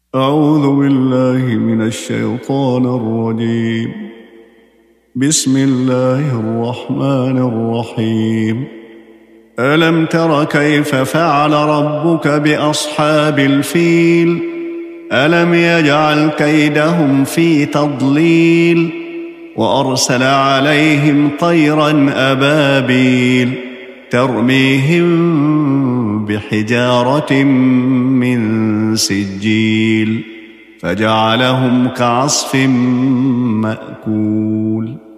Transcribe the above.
أعوذ بالله من الشيطان الرجيم. بسم الله الرحمن الرحيم. ألم تر كيف فعل ربك بأصحاب الفيل؟ ألم يجعل كيدهم في تضليل وأرسل عليهم طيرا أبابيل ترميهم بحجارة من سجيل فجعلهم كعصف مأكول.